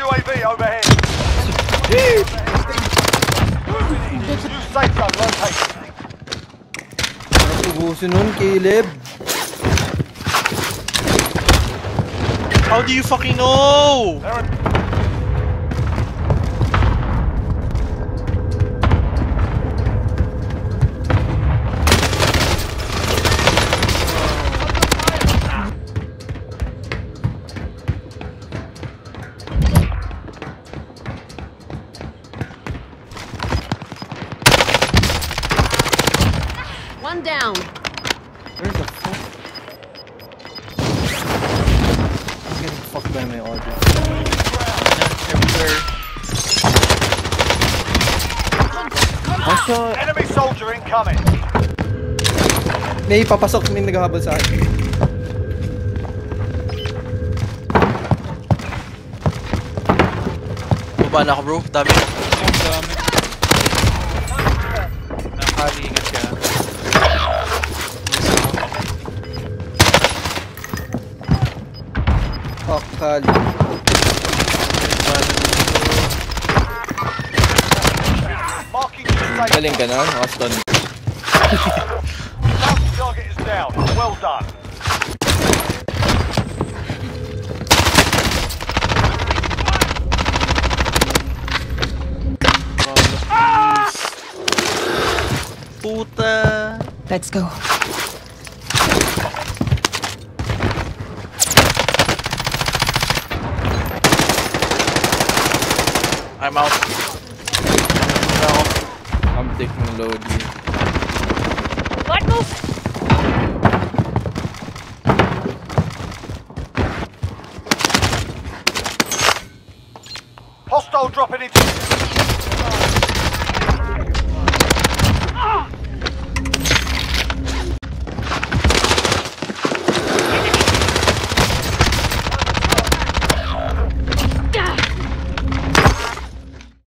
UAV overhead. New safe zone located. Ubusin nun, Caleb. How do you fucking know? One down. Where the fuck? I'm getting fucked by my audio. Everywhere. One shot. Enemy soldier incoming. May papasok, may naghahabol sa akin. Baba na ako bro, dami. Dami. Nakaligat ka. Fuck, Kali. Marking new safe Galing ka na, Austin. target is down. Well done. Puta. Let's go. I'm out. No. I'm taking load here. What move? Hostile dropping into